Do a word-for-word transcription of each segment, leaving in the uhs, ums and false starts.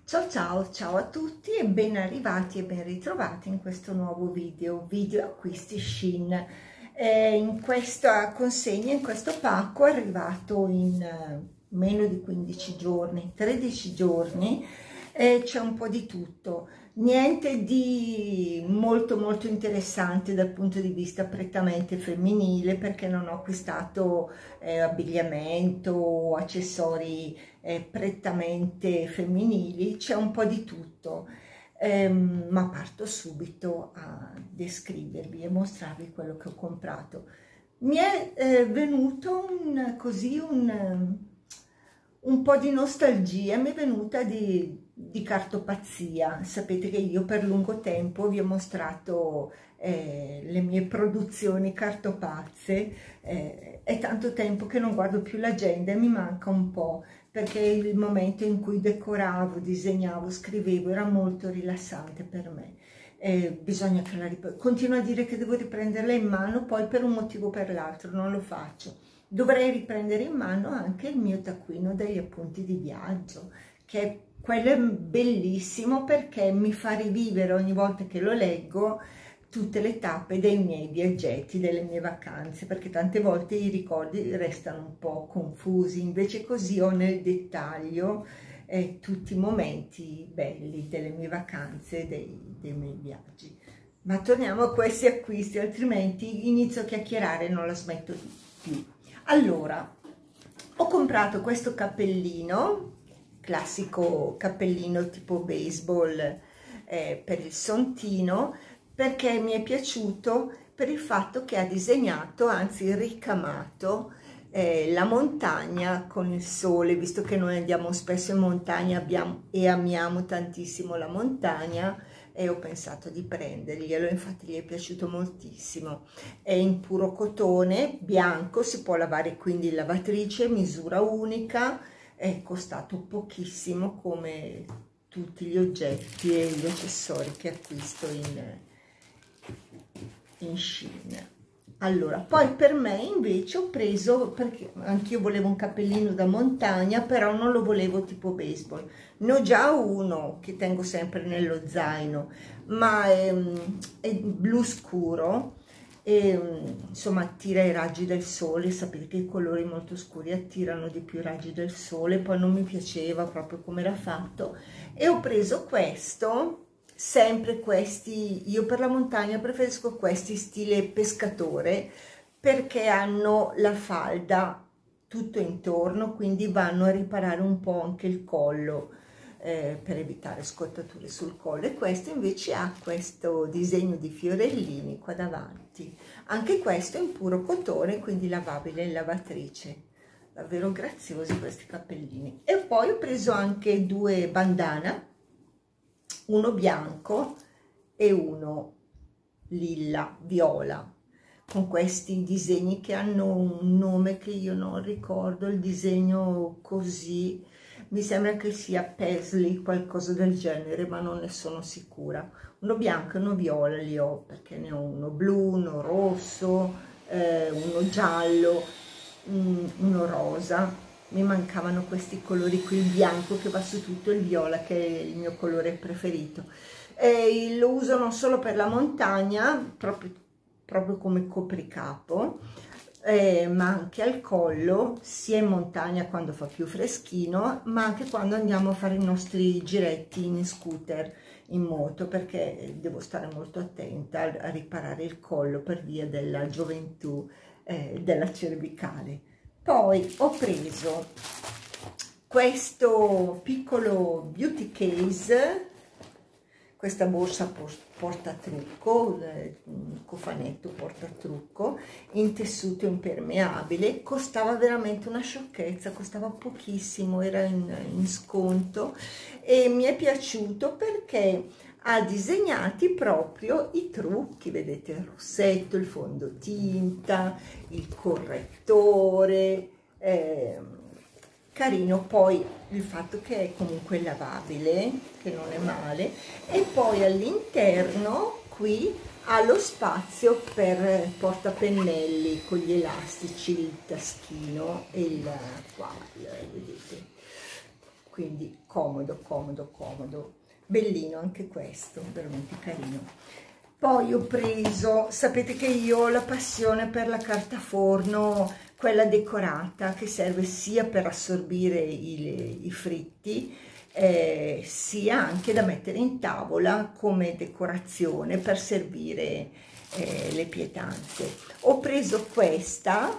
Ciao ciao, ciao a tutti e ben arrivati e ben ritrovati in questo nuovo video, video acquisti Shein. Eh, in questa consegna, in questo pacco è arrivato in eh, meno di quindici giorni, tredici giorni, e c'è un po' di tutto. Niente di molto molto interessante dal punto di vista prettamente femminile, perché non ho acquistato eh, abbigliamento o accessori eh, prettamente femminili. C'è un po' di tutto, ehm, ma parto subito a descrivervi e mostrarvi quello che ho comprato. Mi è eh, venuto un, così un, un po' di nostalgia, mi è venuta di di cartopazzia. Sapete che io per lungo tempo vi ho mostrato eh, le mie produzioni cartopazze, eh, è tanto tempo che non guardo più l'agenda e mi manca un po', perché il momento in cui decoravo, disegnavo, scrivevo era molto rilassante per me. Eh, bisogna che la riprenda. Continuo a dire che devo riprenderla in mano, poi per un motivo o per l'altro non lo faccio. Dovrei riprendere in mano anche il mio taccuino degli appunti di viaggio, che è quello è bellissimo perché mi fa rivivere ogni volta che lo leggo tutte le tappe dei miei viaggetti, delle mie vacanze, perché tante volte i ricordi restano un po' confusi, invece così ho nel dettaglio eh, tutti i momenti belli delle mie vacanze, dei, dei miei viaggi. Ma torniamo a questi acquisti, altrimenti inizio a chiacchierare e non la smetto più. Allora, ho comprato questo cappellino, classico cappellino tipo baseball eh, per il Sontino, perché mi è piaciuto per il fatto che ha disegnato, anzi ricamato, eh, la montagna con il sole, visto che noi andiamo spesso in montagna abbiamo, e amiamo tantissimo la montagna, e ho pensato di prenderglielo. Infatti gli è piaciuto moltissimo. È in puro cotone bianco, si può lavare quindi in lavatrice, misura unica. È costato pochissimo, come tutti gli oggetti e gli accessori che acquisto in, in Shein. Allora, poi per me invece ho preso, perché anch'io volevo un cappellino da montagna, però non lo volevo tipo baseball. Ne ho già uno che tengo sempre nello zaino, ma è, è blu scuro. E, insomma, attira i raggi del sole. Sapete che i colori molto scuri attirano di più i raggi del sole, poi non mi piaceva proprio come era fatto e ho preso questo, sempre questi, io per la montagna preferisco questi stile pescatore, perché hanno la falda tutto intorno, quindi vanno a riparare un po' anche il collo, Eh, per evitare scottature sul collo. E questo invece ha questo disegno di fiorellini qua davanti, anche questo in puro cotone, quindi lavabile in lavatrice. Davvero graziosi questi cappellini. E poi ho preso anche due bandana, uno bianco e uno lilla, viola, con questi disegni che hanno un nome che io non ricordo, il disegno così, mi sembra che sia Paisley, qualcosa del genere, ma non ne sono sicura. Uno bianco e uno viola li ho, perché ne ho uno blu, uno rosso, eh, uno giallo, uno rosa. Mi mancavano questi colori qui, il bianco che va su tutto, il viola che è il mio colore preferito. E lo uso non solo per la montagna, proprio, proprio come copricapo, Eh, ma anche al collo, sia in montagna quando fa più freschino, ma anche quando andiamo a fare i nostri giretti in scooter, in moto, perché devo stare molto attenta a, a riparare il collo per via della gioventù eh, della cervicale. Poi ho preso questo piccolo beauty case, questa borsa portatrucco, un cofanetto portatrucco in tessuto impermeabile, costava veramente una sciocchezza, costava pochissimo, era in, in sconto e mi è piaciuto perché ha disegnati proprio i trucchi, vedete il rossetto, il fondotinta, il correttore, eh, carino. Poi il fatto che è comunque lavabile, che non è male, e poi all'interno qui ha lo spazio per portapennelli con gli elastici, il taschino e il qua, vedete, quindi comodo, comodo, comodo. Bellino anche questo, veramente carino. Poi ho preso, sapete che io ho la passione per la carta forno, quella decorata, che serve sia per assorbire i, i fritti, eh, sia anche da mettere in tavola come decorazione per servire eh, le pietanze. Ho preso questa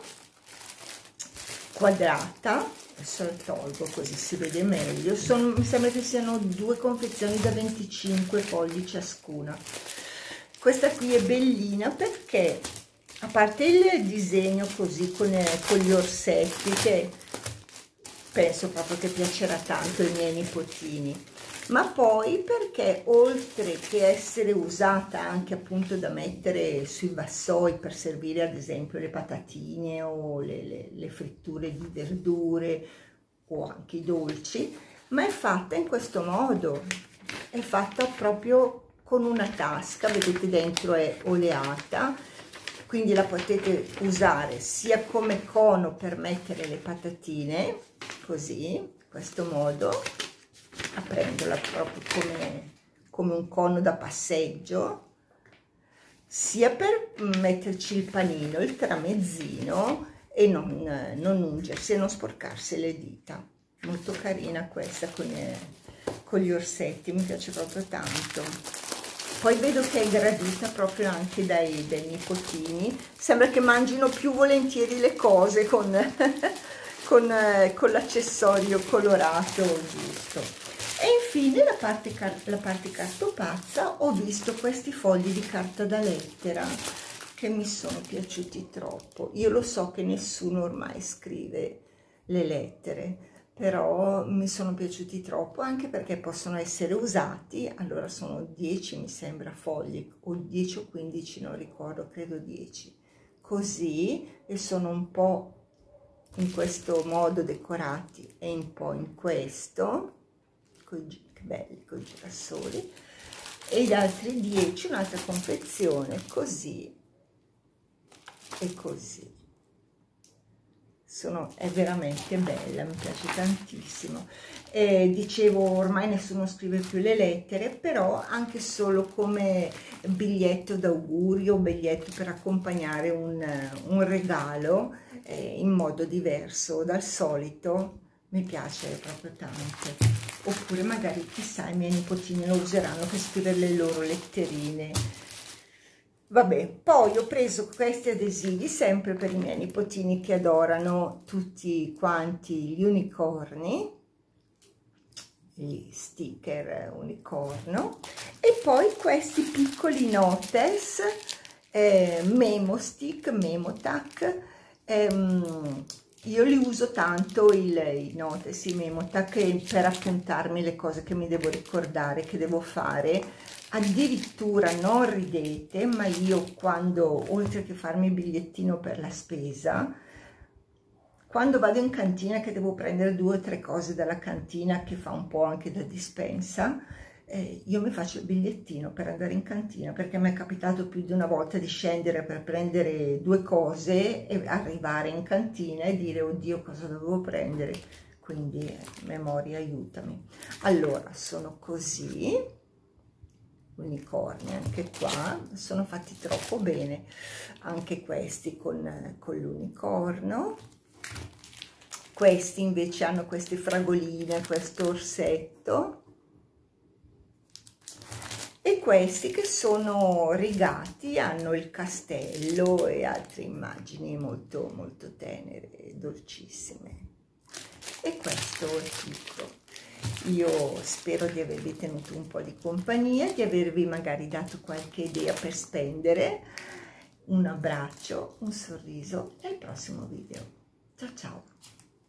quadrata, adesso la tolgo così si vede meglio. Sono, mi sembra che siano due confezioni da venticinque fogli ciascuna. Questa qui è bellina perché, a parte il disegno così con, con gli orsetti, che penso proprio che piacerà tanto ai miei nipotini, ma poi perché oltre che essere usata anche appunto da mettere sui vassoi per servire ad esempio le patatine o le, le, le fritture di verdure o anche i dolci, ma è fatta in questo modo, è fatta proprio con una tasca, vedete dentro è oleata, quindi la potete usare sia come cono per mettere le patatine, così, in questo modo, aprendola proprio come, come un cono da passeggio, sia per metterci il panino, il tramezzino e non, non ungersi e non sporcarsi le dita. Molto carina questa con, eh, con gli orsetti, mi piace proprio tanto. Poi vedo che è gradita proprio anche dai, dai nipotini, sembra che mangino più volentieri le cose con, con, eh, con l'accessorio colorato giusto. E infine la parte, la parte cartopazza, ho visto questi fogli di carta da lettera che mi sono piaciuti troppo. Io lo so che nessuno ormai scrive le lettere, però mi sono piaciuti troppo anche perché possono essere usati. Allora sono dieci mi sembra fogli, o dieci o quindici, non ricordo, credo dieci, così, e sono un po' in questo modo decorati e un po' in questo, coi, che belli con i girasoli, e gli altri dieci un'altra confezione così e così. Sono, è veramente bella, mi piace tantissimo. Eh, dicevo, ormai nessuno scrive più le lettere, però anche solo come biglietto d'augurio, biglietto per accompagnare un, un regalo eh, in modo diverso dal solito, mi piace proprio tanto. Oppure magari chissà i miei nipotini lo useranno per scrivere le loro letterine. Vabbè, poi ho preso questi adesivi sempre per i miei nipotini che adorano tutti quanti gli unicorni, gli sticker unicorno, e poi questi piccoli notes, eh, memo stick, memotac. ehm, io li uso tanto il, i notes, i memotac, per appuntarmi le cose che mi devo ricordare, che devo fare. Addirittura non ridete, ma io quando, oltre che farmi il bigliettino per la spesa, quando vado in cantina che devo prendere due o tre cose dalla cantina, che fa un po' anche da dispensa, eh, io mi faccio il bigliettino per andare in cantina, perché mi è capitato più di una volta di scendere per prendere due cose e arrivare in cantina e dire oddio cosa dovevo prendere, quindi eh, memoria aiutami. Allora sono così, unicorni anche qua, sono fatti troppo bene, anche questi con, con l'unicorno. Questi invece hanno queste fragoline, questo orsetto, e questi che sono rigati hanno il castello e altre immagini molto molto tenere e dolcissime. E questo è tutto. Io spero di avervi tenuto un po' di compagnia, di avervi magari dato qualche idea per spendere. Un abbraccio, un sorriso e al prossimo video. Ciao ciao!